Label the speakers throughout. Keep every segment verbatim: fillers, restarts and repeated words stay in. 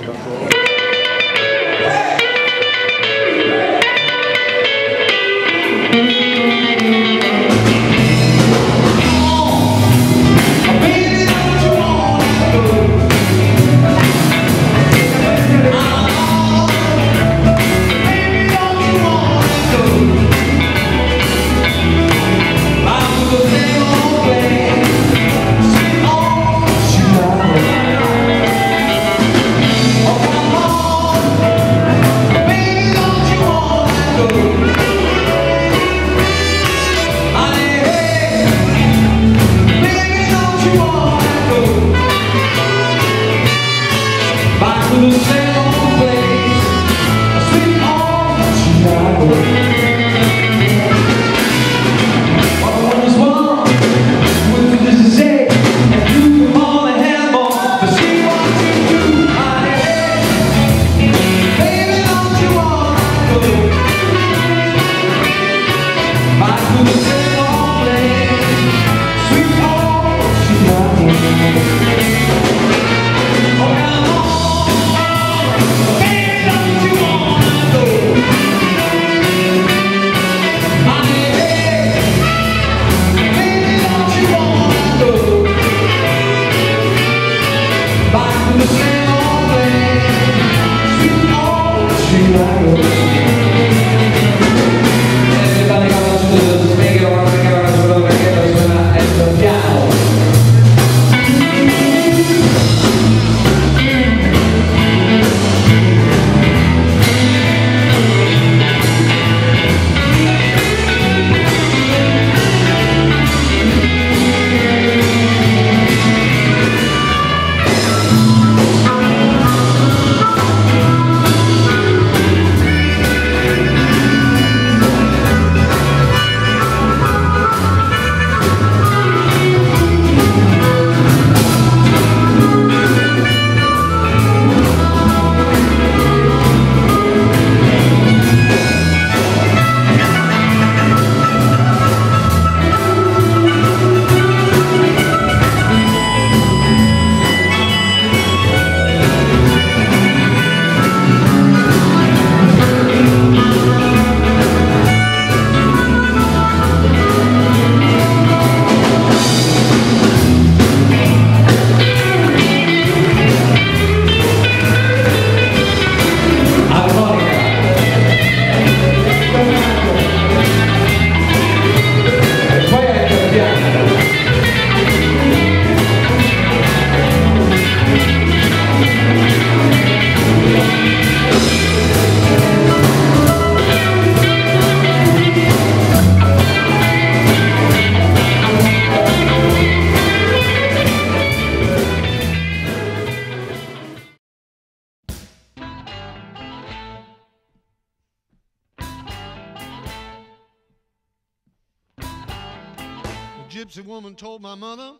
Speaker 1: gypsy woman told my mother,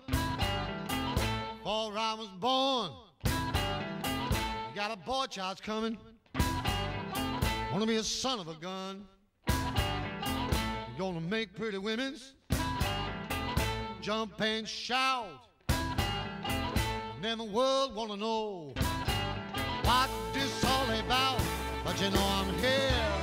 Speaker 1: before I was born, you got a boy child's coming, wanna be a son of a gun. You're gonna make pretty women's jump and shout, and then the world wanna know what this all about. But you know I'm here